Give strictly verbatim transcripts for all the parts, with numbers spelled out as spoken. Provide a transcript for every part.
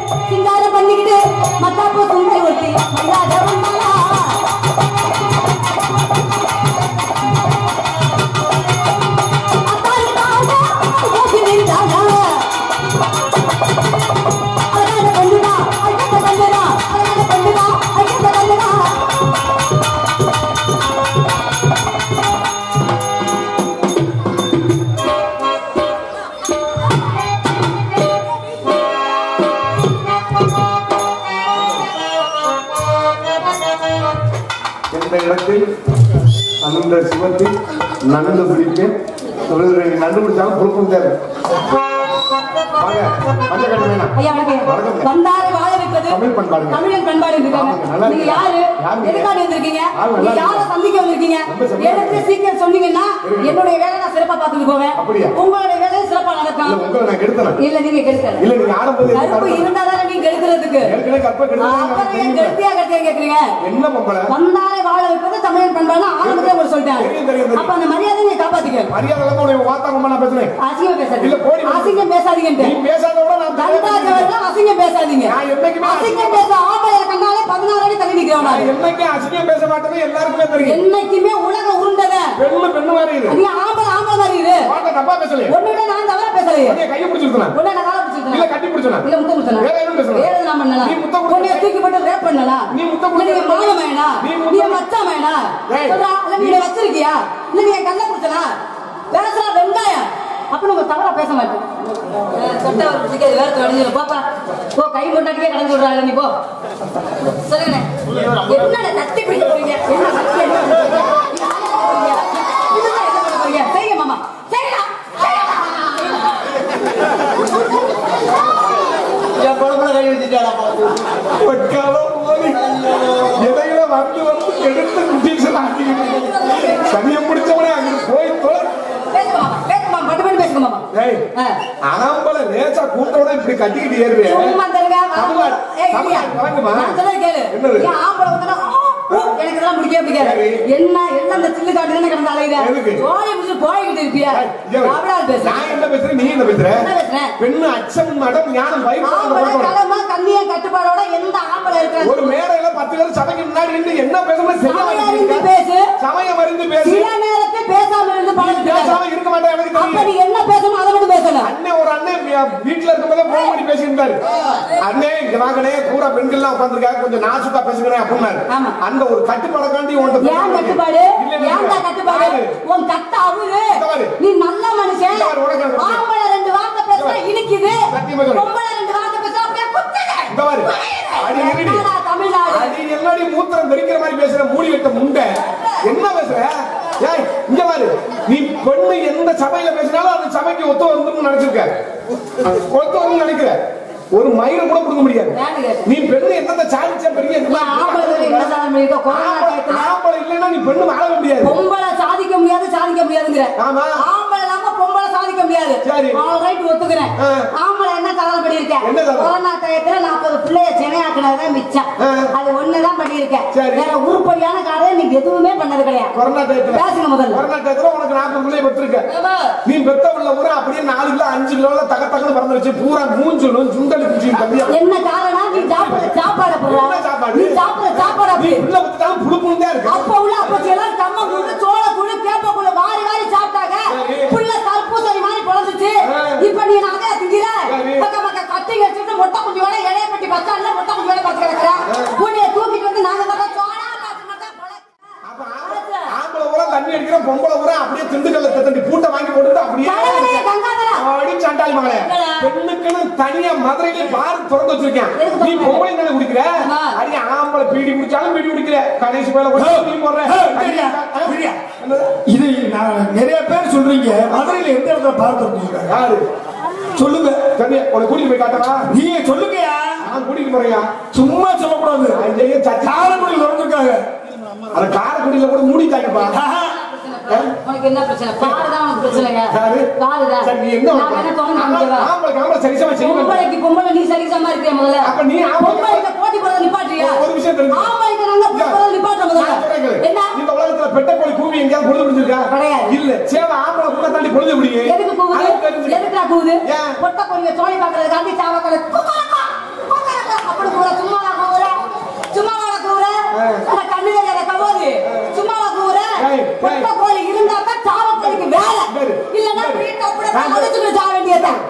சிங்காரம் பண்ணிக்கிட்டு மத்தாப்பு சுண்டை ஒட்டி மல்லாத வந்தாளா அந்த சிவத்தில் நண்டு பிடிப்பேன் நண்டு பிடிச்சாலும் புழுக்கம் தேவை வந்தாரை வாழ வைப்பது தமிழன் பண்பாடு நீங்க யாரு எதுக்காக வந்திருக்கீங்க யார சந்திக்க வந்திருக்கீங்க எனக்கு சீக்கிரம் சொன்னீங்கன்னா என்னுடைய வேலை நான் சிறப்பா பார்த்துட்டு போவேன் உங்களுடைய வேலை சிறப்பா நடக்கும் இல்ல நீங்க கெடுக்கல கருப்பு இருந்தாதானே நீங்க கெடுக்கிறதுக்கு அப்புறம் கெடுத்தியா கெடுத்தியா கேக்குறீங்க வந்தாரை வாழ வைப்பது தமிழன் பண்பாடு ஆரம்பத்துல ஒரு சொல்லிட்டாங்க அப்ப அந்த மரியாதை நீங்க காப்பாத்திக்க அசிங்கம் பேசாதீங்க அசிங்கம் பேசாதீங்க அசிங்கம் பேசாதீங்க அசிங்கம் பேச ஆம்பளை கண்ணாலே பதினாறு அடி தள்ளி நிக்கிறோம் என்னைக்கு அசிங்கம் பேச மாட்டேன்னு எல்லாருக்குமே தெரியும் என்னைக்குமே உலக உருண்டத பெண்ணு பெண்ணு மாதிரி இரு நீ ஆம்பளை ஆம்பளை மாதிரி இரு வாங்க தப்பா பேசலையே ஒண்ணுட நான் தவறா பேசலையே நீ கைய பிடிச்சிருக்கணும் ஒண்ணு நான் கால பிடிச்சிருக்கேன் இல்ல கட்டி பிடிச்சனா இல்ல முத்த முத்தனா வேற என்ன பேசணும் வேற என்ன பண்ணலாம் நீ முத்த கொடுத்து நீ தூக்கி போட்டு ரேப் பண்ணலாம் நீ முத்த கொடுத்து நீ மாமா மேனா நீ மச்சா மேனா சொல்றா இல்ல நீ வச்சிருக்கியா இல்ல நீ கல்ல பிடிச்சனா பேசுறா வெங்காயம் அப்ப நம்ம தவறா பேச மாட்டோம் சொட்ட ஒரு பிடிக்காது வேற தொடங்கிடும் பாப்பா போ கை கொண்டாட்டியே கடந்து விடுறாங்க நீ போ சொல்லுங்க என்னடா தட்டி பிடிக்க போறீங்க என்ன சக்தி என்ன செய்ய மாமா செய்யலாம் என் குழம்புல கை வச்சுட்டாடா எதையில வந்து வந்து எடுத்து குட்டிகள் ஆக்கிக்கிட்டு சனியை முடிச்சவனே அங்க போய் தொலை ஆம்பளை லேசா கூட்டோட இப்படி கட்டிக்கிட்டு ஏறுவே எனக்கு எல்லாம் பிடிக்கவே பிடிக்காது என்ன எல்லாம் இந்த சில்லு காட்டுன்னு கிடந்து அலையிற ஜோலி முடிச்சு போய்கிட்டு இருப்பியா நான் என்ன பேசுறேன் நீ என்ன பேசுற பெண்ணு அச்சம் மடம் ஞானம் களமா கண்ணிய கட்டுப்பாடோட எந்த ஆம்பளை இருக்க ஒரு மேடையில பத்து பேர் சபைக்கு முன்னாடி நின்று என்ன பேசணும் சரியா பேசு சமயம் அறிந்து பேசு சில நேரத்தில் பேசாம இருந்து பழகு பேசாம இருக்க மாட்டேன் எனக்கு தெரியும் அப்ப நீ என்ன பேசணும் அதை மட்டும் பேசணும் அண்ணே ஒரு அண்ணே வீட்டுல இருக்கும்போது போன் பண்ணி பேசியிருந்தாரு அண்ணே இங்க வாங்கனே பூரா பெண்கள் எல்லாம் உட்கார்ந்துருக்காங்க கொஞ்சம் நாசுக்கா பேசுகிறேன் அப்படின்னாரு அந்த ஒரு கட்டுப்பாடுக்காண்டி உன்கிட்ட ஏன் கட்டுப்பாடு ஏன்டா கட்டுப்பாடு உன் கட்ட அவரு நீ நல்ல மனுஷன் ஆம்பளை ரெண்டு வார்த்தை பேசுற இனிக்குது பொம்பளை ரெண்டு வார்த்தை பேசுற அப்படியே குத்துது இந்த பாரு அடி இருடி தமிழ்நாடு அடி என்னடி மூத்திரம் தெரிக்கிற மாதிரி பேசுற மூடி வெட்ட முண்டை என்ன பேசுற ஏய் இங்க பாரு நீ பெண்ணு எந்த சபையில பேசினாலும் அந்த சபைக்கு ஒத்து வந்துன்னு நினைச்சிருக்க ஒத்து வந்து நினைக்கிற ஒரு மயிரை கூட கொடுக்க முடியாது நீ பெண்ணு என்னத்த சாதிச்ச பெரிய ஆம்பளை இல்லைன்னா நீ பெண்ணு வாழ முடியாது பொம்பளை சாதிக்க முடியாது சாதிக்க முடியாதுங்கிற ஆம்பளை இல்லாம பொம்பளை சாதிக்க முடியாது ஒத்துக்கிறேன் ஆம்பளை என்ன தகவல் பண்ணிருக்கேன் கொரோனா டயத்துல நாற்பது பிள்ளைய சென்னையாக்குனதான் மிச்சம் அது ஒண்ணுதான் பண்ணிருக்கேன் வேற உருப்படியான காரியம் நீ எதுவுமே பண்ணது கிடையாது கொரோனா டயத்துல பேசுங்க முதல்ல கொரோனா டயத்துல உனக்கு நாற்பது பிள்ளைய பெற்றிருக்க நீ பெத்த உள்ள பூரா அப்படியே நாலு கிலோ அஞ்சு கிலோல தக்க தக்கன்னு பறந்துருச்சு பூரா மூஞ்சலும் சுண்டல் என்ன காரணம் நீ சாப்பிட சாப்பாடு போடுற நீ சாப்பிட சாப்பாடு அப்படி உள்ள விட்டாலும் புழுப்புண்டே இருக்கு அப்ப உள்ள அப்ப எல்லாம் கம்ம குடு சோள குடு கேப்ப குடு வாரி வாரி சாப்பிட்டாங்க புள்ள தர்பூசணி மாதிரி பொளந்துச்சு இப்ப நீ நானே திங்கிற பக்க பக்க கட்டி வச்சிட்டு மொட்டை குஞ்சியோட இலைய பட்டி பச்சால மொட்டை குஞ்சியோட பச்சை கிடக்குற புண்ணிய தூக்கிட்டு வந்து நாங்க தான் சோளா மாத்தி மாத்தி பொள அப்ப ஆம்பளை ஊரா தண்ணி அடிக்கிற பொம்பளை ஊரா அப்படியே திண்டுக்கல்ல தண்டி பூட்டை வாங்கி போட்டுட்டு அப்படியே அடி சண்டாளி மகளே பெண்ணுக்குன்னு தனியா மதுரையில பார் திறந்து வச்சிருக்கேன் நீ பொம்பளை தானே குடிக்கிற அடி ஆம்பளை பீடி குடிச்சாலும் பீடி குடிக்கிற கணேஷ் மேல நீ போடுற இது நிறைய பேர் சொல்றீங்க மதுரையில எந்த இடத்துல பார்த்து யாரு சொல்லுங்க தனியா உனக்கு கூட்டிட்டு போய் காட்டவா நீங்க சொல்லுங்கயா நான் கூட்டிட்டு போறேயா சும்மா சொல்லக்கூடாது காரைக்குடியில் திறந்துருக்காங்க அந்த காரைக்குடியில கூட மூடிட்டாங்கப்பா உனக்கு என்ன பிரச்சனை பாருதான் உனக்கு பிரச்சனைங்க பாருதான் சரி நீ என்ன நான் என்ன தோணு காமிக்கவா ஆம்பளை ஆம்பளை சரிசமா செய்ய பொம்பளைக்கு பொம்பளை நீ சரிசமா இருக்கியா முதல்ல அப்ப நீ பொம்பளைக்கு போட்டி போட நிப்பாட்றியா ஒரு விஷயம் தெரிஞ்சு ஆம்பளைக்கு நாங்க போட நிப்பாட்ற முதல்ல என்ன இந்த உலகத்துல பெட்ட கோழி கூவி எங்கயாவது பொழுது முடிஞ்சிருக்கா கிடையாது இல்ல சேவை ஆம்பளை கூட தாண்டி பொழுது முடியும் எதுக்கு கூவுது எதுக்குடா கூவுது பொட்ட கோழிய சோழி பாக்குறதுக்காண்டி சாவக்கல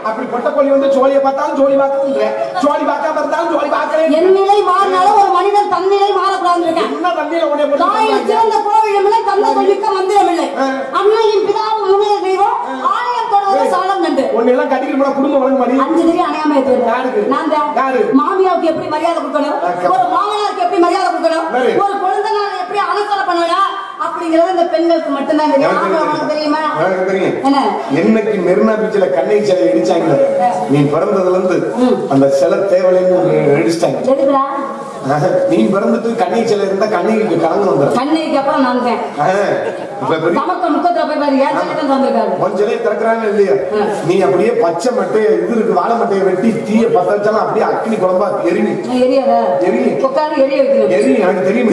அப்படி பொட்டக்கோழி வந்து ஜோலியை பார்த்தாலும் ஜோலி பார்க்கணுன்ற ஜோலி பார்க்காம இருந்தாலும் ஜோலி பார்க்கறேன். என் நிலை மாறினாலும் ஒரு மனிதன் தன்னிலை மாறக்கூடாது இருக்கேன். என்ன தண்ணியில உடைய போட்டு தாயில் சிறந்த கோவிலும் இல்லை, தந்தை சொல்லிக்க மந்திரம் இல்லை. அன்னையின் பிதாவும் முன்னிலை தெய்வம், ஆலயம் தொடர்வது சாலம் நண்டு. ஒன்னு எல்லாம் கட்டிக்கிட்டு போனா குடும்பம் வழங்க மாதிரி அஞ்சு தெரியும் அணையாம ஏற்றுவேன். நான் யாரு மாமியாவுக்கு எப்படி மரியாதை கொடுக்கணும், ஒரு மாமனாருக்கு எப்படி மரியாதை கொடுக்கணும், ஒரு குழந்தைனால எப்படி அனுசரணை பண்ணணும் அப்படிங்கறது இந்த பெண்களுக்கு மட்டும்தான் தெரியுமா? என்ன என்னைக்கு மெரினா பீச்ல கண்ணை சிலை இடிச்சாங்க, நீ பிறந்ததுல இருந்து அந்த சிலை தேவலைன்னு இடிச்சிட்டாங்க. நீ பிறந்துட்டு கண்ணை சிலை இருந்தா கண்ணைக்கு கலந்து வந்துடும். கண்ணைக்கு அப்புறம் நான் கொஞ்சலே திறக்கிறாங்க இல்லையா? நீ அப்படியே பச்சை மட்டையை இது இருக்கு வாழை மட்டையை வெட்டி தீய பத்த வச்சாலும் அப்படியே அக்னி குழம்பா எரியும். எரி எனக்கு தெரியும்.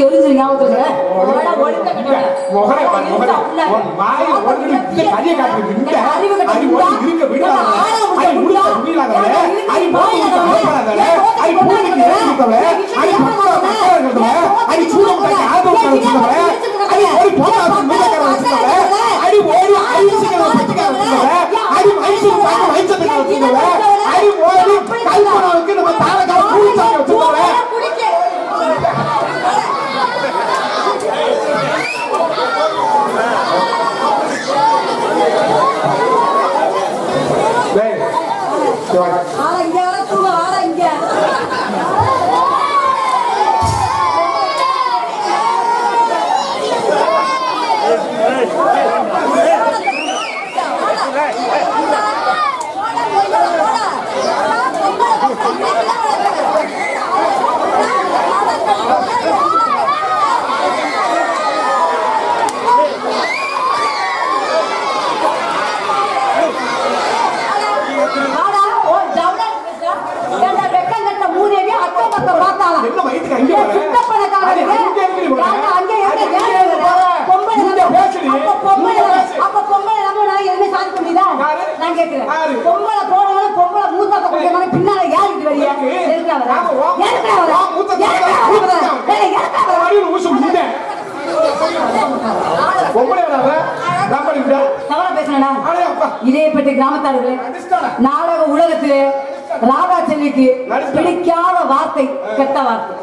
இதேபட்ட கிராமத்தார்களே, நாடக உலகத்திலே ராதா செல்விக்கு பிடிக்காத வார்த்தை கெட்ட வார்த்தை.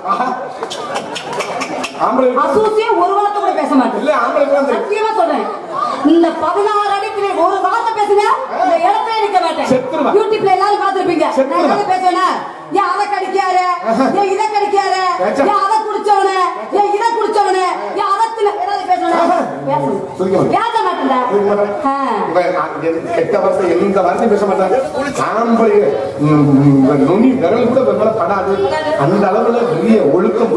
அசூசியே ஒரு வார்த்தை கூட பேச மாட்டேன். சத்தியமா சொல்றேன், இந்த பதினாறு அடிக்கு ஒரு வார்த்தை பேசுங்க, இந்த இடத்துல நிக்க மாட்டேன். யூடியூப்ல எல்லாரும் பாத்துருப்பீங்க. பேசுவேனா, ஏன் அதை கடிக்காரு, ஏன் இதை கடிக்காரு, ஏன் அதை குடிச்சவனு, ஏன் இதை குடிச்சவனு, ஏன் அதத்துல ஏதாவது பேசுவேனா? பேச மாட்டேன். கெட்ட வார்த்தை எந்த வார்த்தையும் பேச மாட்டாங்க. நுனி விரல் கூட வெம்மல படாது. அந்த அளவுல பெரிய ஒழுக்கம்.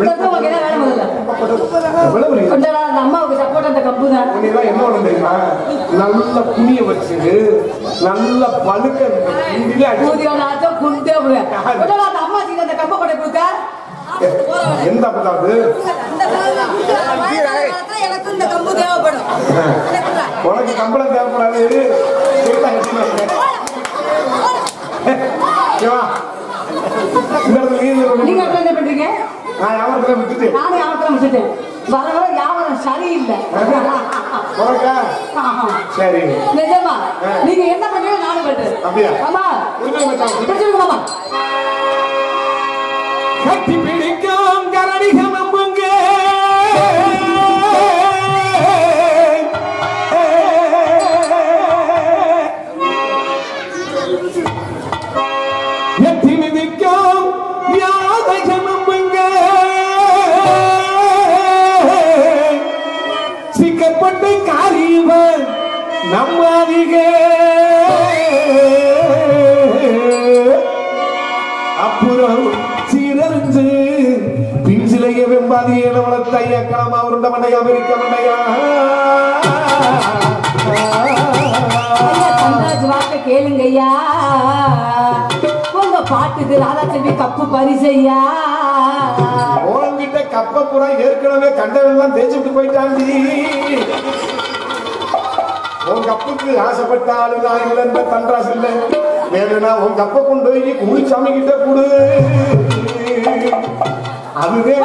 அம்மாவுக்கு சப்போர்ட் அந்த கம்பு தான். என்ன ஒண்ணு தெரியுமா, நல்ல புனிய வச்சு நல்ல பழுக்க குண்டே அம்மா அந்த கம்ப கொடை கொடுக்க எந்த அப்பதாவது எனக்கு இந்த கம்பு தேவைப்படும். உனக்கு கம்பளம் தேவைப்படாது. நீங்க என்ன பண்றீங்க? நான் வியாபாரத்துல விட்டுட்டு நானும் வியாபாரத்துல விட்டுட்டேன். வர வர வியாபாரம் சரியில்லை. சரி நிஜமா நீங்க என்ன பண்றீங்க நானும் பண்றேன். அப்படியா? ஆமா. மாமா கட்டி பிடிக்கும் கரடிகம் நம்புங்க. எத்தி மிதிக்கும் யாதகம் நம்புங்க. சிக்கப்பட்டு காரியவன் நம்பாதீங்க. அப்புறம் சீரறிஞ்சு பிஞ்சிலைய வெம்பாதியே வளர்த்த ஐயா களமா உருண்ட மண்டையா அமெரிக்க மண்டையா. வார்த்தை கேளுங்க ஐயா, உங்க பாட்டுக்கு ராதா செல்வி கப்பு பரிசையா. உங்ககிட்ட கப்ப பூரா ஏற்கனவே கண்டவெல்லாம் தேய்ச்சிட்டு போயிட்டாண்டி. உன் கப்புக்கு ஆசைப்பட்ட ஆளுதான் இல்லைன்ற தன்றாசு இல்லை. வேணும்னா உன் கப்ப கொண்டு போய் குளிச்சாமி கிட்ட கொடு. அதுவே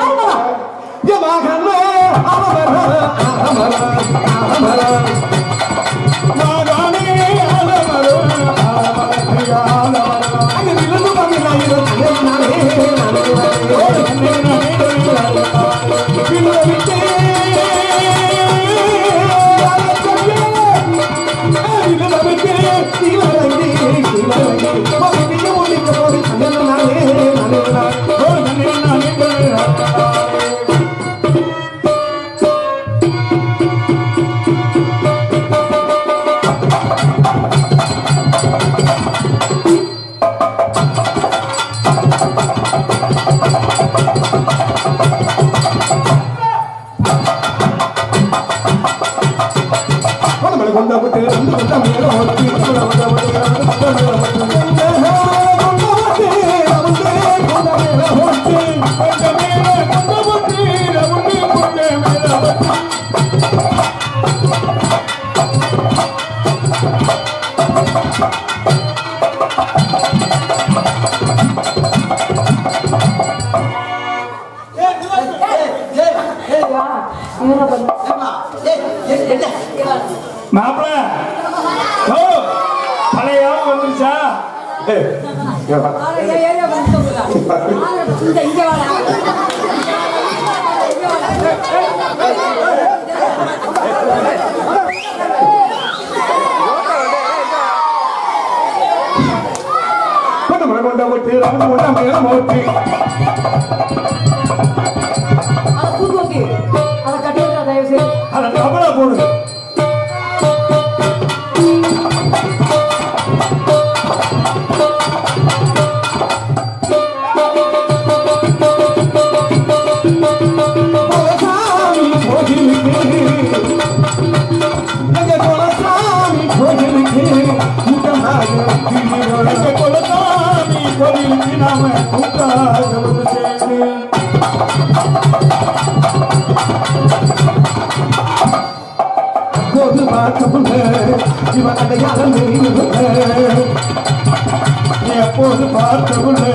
எப்போது பார்த்தவுள்ளே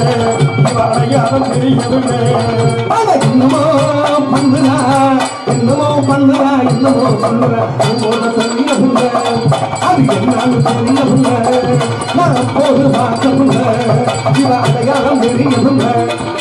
அடையாளம் தெரியவில்லை. என்னமோ பண்ணுறா என்னமோ பண்ணுறா என்னமோ சொல்லுற தெரியவில்லை. அது என்னன்னு தெரியவில்லை. நான் அப்போது பார்த்தவுள்ளே இவ அடையாளம் தெரியவில்லை.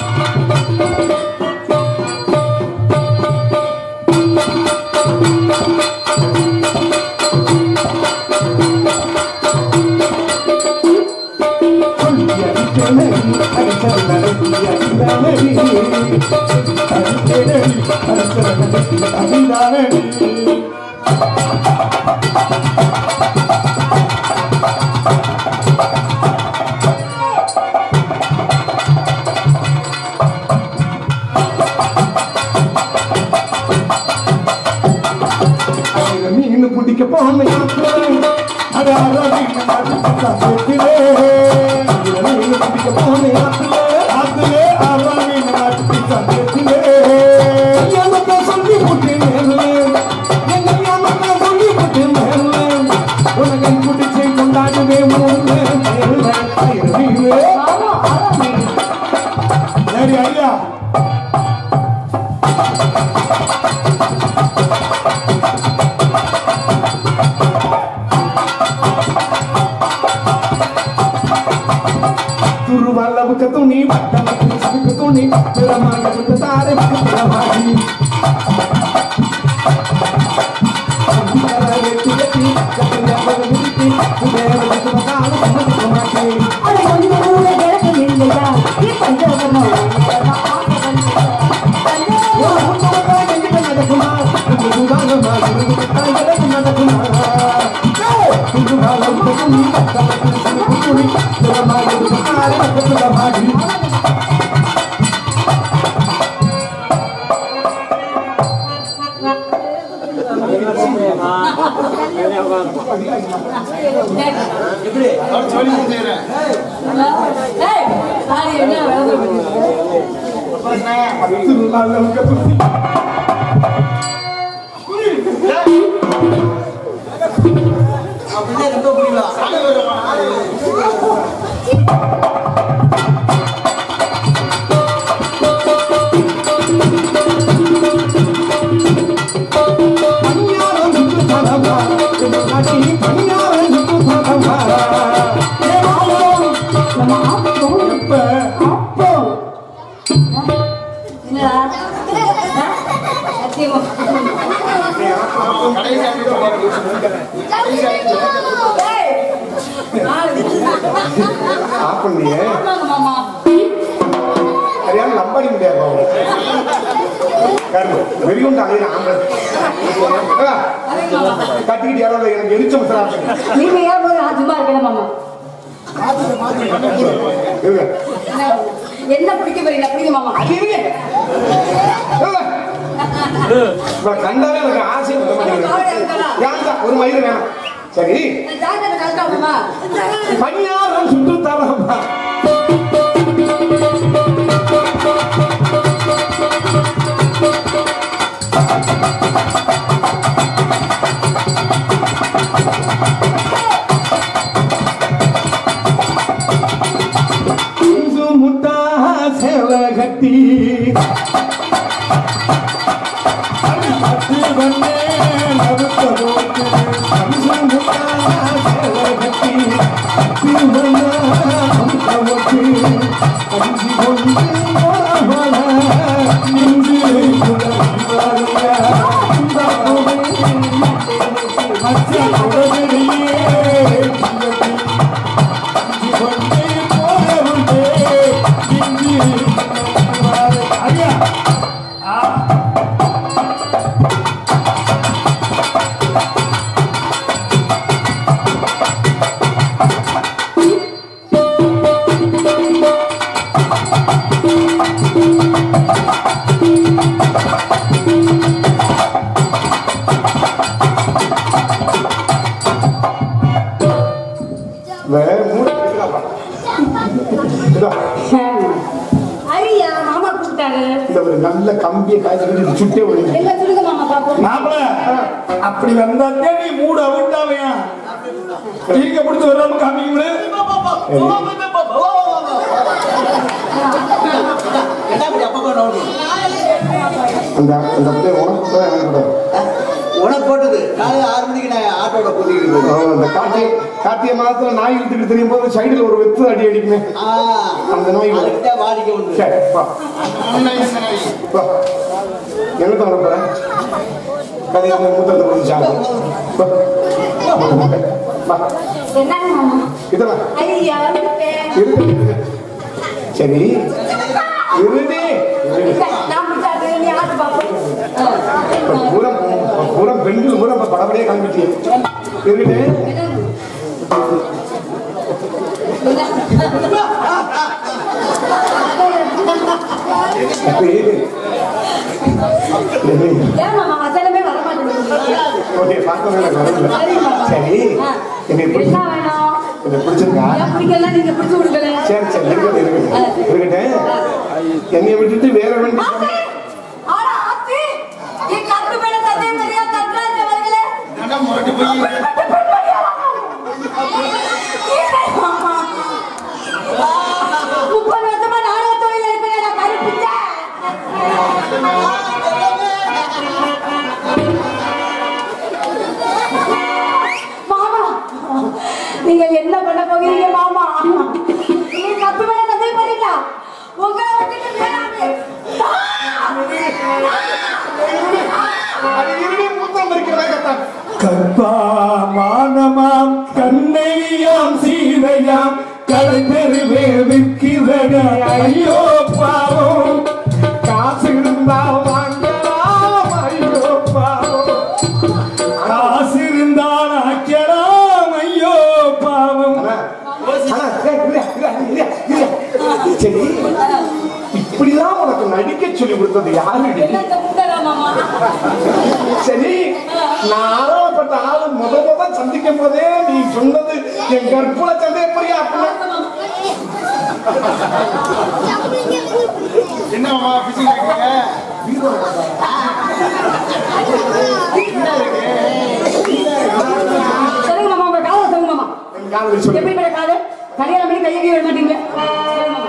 மீன் பிடிக்க போன சொல்லி போட்டு உனக்கு பிடிச்சி கொண்டாடுவே சரி ஐயா துருவளவுக்கு துணி பட்டமக்கு துணி பிறமாக்கு தாரை பிறமாகி இப்ப சரியான நம்படி முடியாது வெறியுண்டு அலையிற ஆம்பளை கட்டிக்கிட்டு யாரோ எனக்கு எரிச்ச மசாலா நீங்க ஏன் போது நான் சும்மா இருக்கேன் மாமா என்ன பிடிக்க போறீங்க பிடிக்க மாமா கண்டாவே எனக்கு ஆசை ஒரு மயிறு வேணும் சரி பணியாரம் சுற்று தரமா முட்டா சேவை கட்டி நல்ல கம்பியை காய்ச்சி சுட்டே அப்படி வந்தாத்தே நீ மூட அவுட்டாவையா நீங்க பிடிச்சி வராம காமிங்களே உனக்கு போட்டது காலையில் ஆறு மணிக்கு நான் ஆட்டோட கூட்டிட்டு கார்த்திகை மாதத்துல நாய் இழுத்துட்டு தெரியும் போது சைடுல ஒரு வெத்து அடி அடிக்குமே அந்த நாய் வாடிக்கை உண்டு என்ன தோணப்பற கதையான மூத்தத்தை கொஞ்சம் இதெல்லாம் சரி இருடி பூரம் பூரம் பெண்கள் பூரம் படப்படியே காமிச்சு இருடு சரி எனக்கு பிடிச்சிருக்கா சரி சரி இருக்கட்டும் என்னை விட்டுட்டு வேற வேண்டிய முப்பது வருஷமா நாடக தொழில் இருப்பேன் கருப்பிச்ச மாமா நீங்க என்ன பண்ண போகிறீங்க மாமா நீங்க கப்பு மேல தந்தை பண்ணீங்களா உங்களை விட்டுட்டு வேணாமே கற்பா மானமாம் கண்ணையாம் சீதையாம் கடை பெருவே விற்கிறத ஐயோ பாவம் காசு இருந்தா வாங்கலாம் ஐயோ பாவம் காசு இருந்தால் ஆக்கலாம் ஐயோ பாவம் சரி இப்படிதான் உனக்கு நடிக்க சொல்லி கொடுத்தது யாரு சரி நான் ஆராயப்பட்ட ஆளு முத முத சந்திக்கும் போதே நீ சொன்னது என் கற்பூர சந்தேகப்படியா என்னம்மா பிசி சொல்லுங்க மாமா உங்க காலை சொல்லுங்க மாமா காதல் எப்படி காது கல்யாணம் பண்ணி கையை விட மாட்டீங்க